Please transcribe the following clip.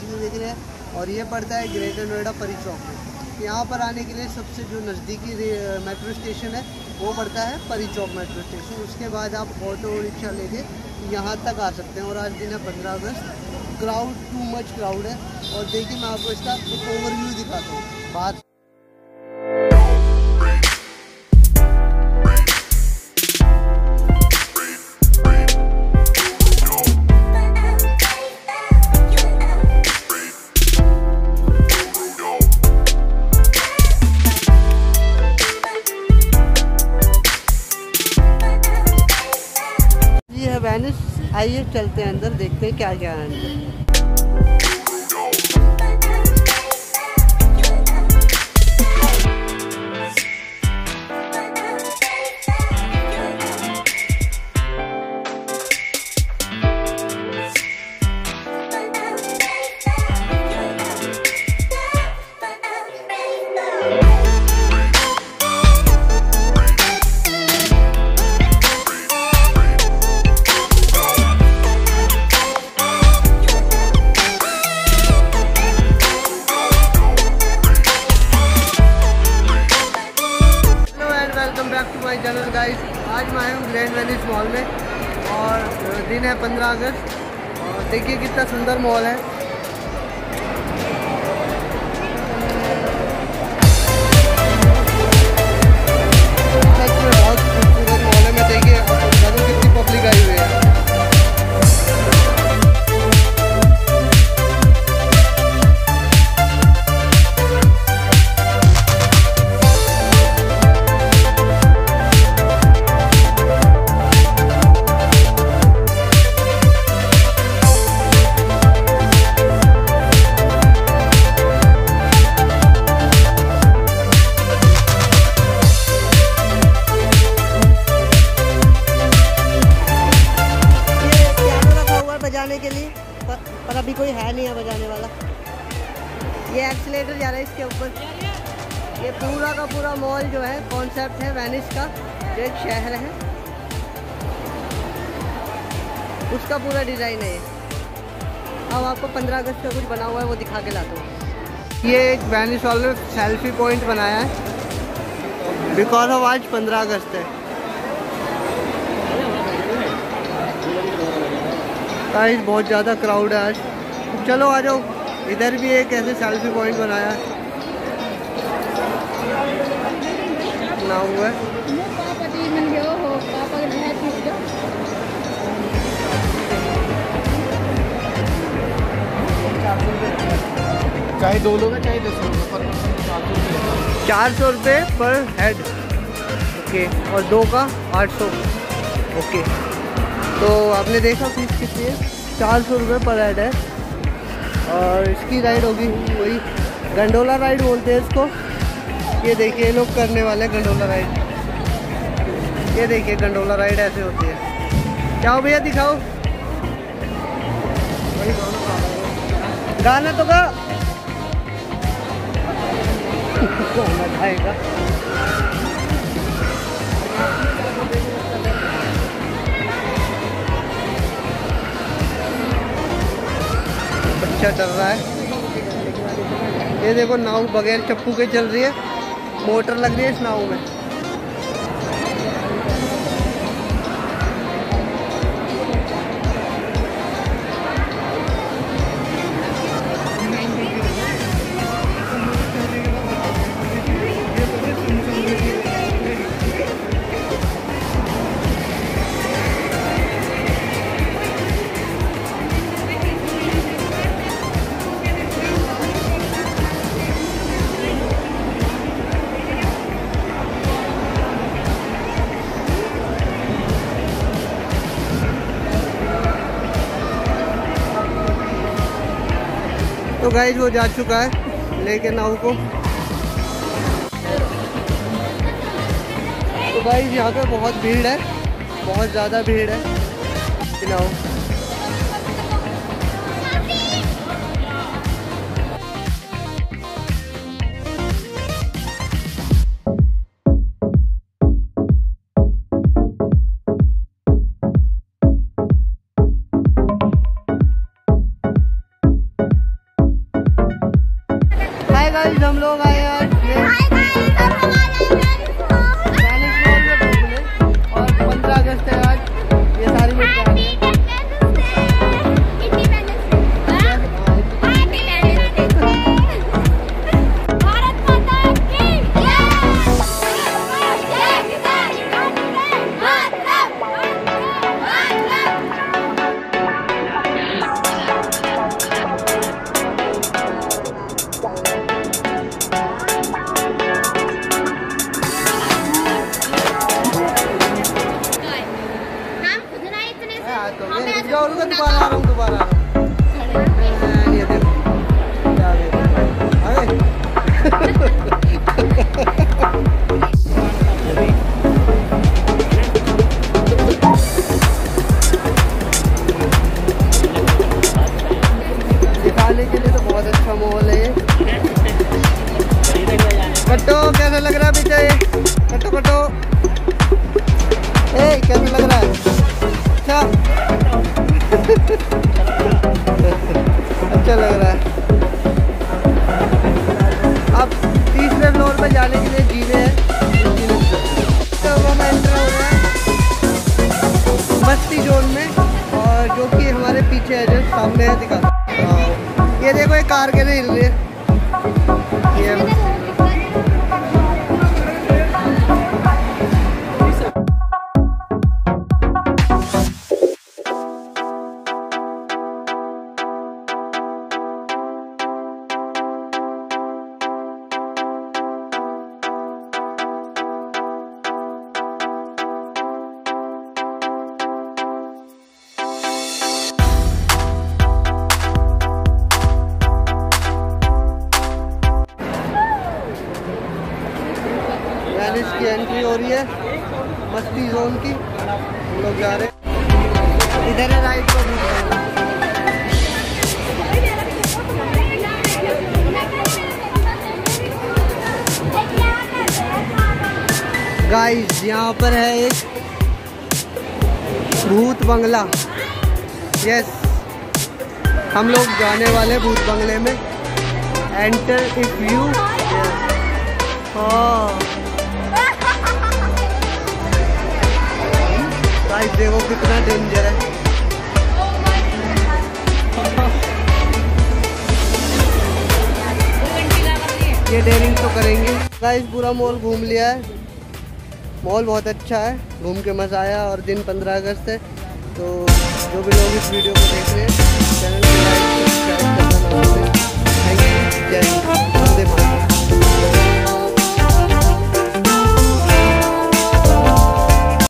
View देख रहे हैं, और ये पड़ता है ग्रेटर नोएडा परी चौक में। यहाँ पर आने के लिए सबसे जो नज़दीकी मेट्रो स्टेशन है वो पड़ता है परी चौक मेट्रो स्टेशन। उसके बाद आप ऑटो रिक्शा लेके यहाँ तक आ सकते हैं। और आज दिन है 15 अगस्त, क्राउड टू मच क्राउड है। और देखिए मैं आपको इसका एक ओवरव्यू दिखाता हूँ। बात वेनिस, आइए चलते हैं अंदर, देखते हैं क्या क्या है अंदर। गाइस, आज मैं आया हूँ ग्रैंड वेनिस मॉल में और दिन है 15 अगस्त और देखिए कितना सुंदर मॉल है। सच में बहुत खूबसूरत मॉल है। मैं देखिए कितनी पब्लिक आई हुई है। बजाने के लिए पर अभी कोई है नहीं है बजाने वाला। ये एक्सीलेटर जा रहा है इसके ऊपर। ये पूरा का पूरा मॉल जो है कॉन्सेप्ट है वेनिस का, जो एक शहर है उसका पूरा डिज़ाइन है। अब आपको 15 अगस्त का कुछ बना हुआ है वो दिखा के लाता हूँ। ये एक वेनिस वाले ने सेल्फी पॉइंट बनाया है बिकॉज ऑफ आज 15 अगस्त है। गाइस बहुत ज़्यादा क्राउड है आज। चलो आ जाओ, इधर भी एक ऐसे सेल्फी पॉइंट बनाया है ना हुआ है। चाहे 2 लोग हैं चाहे 10 लोग पर 400 रुपये पर हेड। ओके, और 2 का 800। ओके, तो आपने देखा फीस कितनी है? 400 रुपये पर हेड है। और इसकी राइड होगी वही गंडोला राइड बोलते हैं इसको। ये देखिए ये लोग करने वाले हैं गंडोला राइड। ये देखिए गंडोला राइड ऐसे होती है। जाओ भैया दिखाओ गाना तो गा गाना गाएगा। बच्चा डर रहा है। ये देखो नाव बगैर चप्पू के चल रही है, मोटर लग रही है इस नाव में। तो गाइस वो जा चुका है लेके नाव को। तो गाइस यहाँ पे बहुत भीड़ है, बहुत ज़्यादा भीड़ है नाव। हाय गाइस, हम लोग आए आज और 15 अगस्त है आज। ये सारी मिल जा रही है। दोबारा आ रहा हूँ, दोबारा आ रहा हूँ। ये देखो दिखाने के लिए तो बहुत अच्छा माहौल है ये। कट्टो कैसा लग रहा है पीछे? कट्टो कट्टो, ए कैसा लग रहा है? अच्छा अच्छा लग रहा है। अब तीसरे फ्लोर पे जाने के लिए जीने हैं। तो हम एंटर हो रहे हैं मस्ती जोन में, और जो कि हमारे पीछे है, जो सामने है दिखा। ये देखो एक कार कैसे हिल रही है। ये की एंट्री हो रही है मस्ती जोन की। हम लोग जा रहे हैं, इधर है राइट को। गाइस यहाँ पर है एक भूत बंगला। यस, हम लोग जाने वाले भूत बंगले में। Enter if you. गाइस देखो कितना डेंजर है। ये डेयरिंग तो करेंगे। गाइस पूरा मॉल घूम लिया है। मॉल बहुत अच्छा है, घूम के मज़ा आया। और दिन 15 अगस्त है, तो जो भी लोग इस वीडियो को देख रहे हैं चैनल को लाइक सब्सक्राइब करना ना भूलें। Thank you. जय हिंद, वंदे मातरम।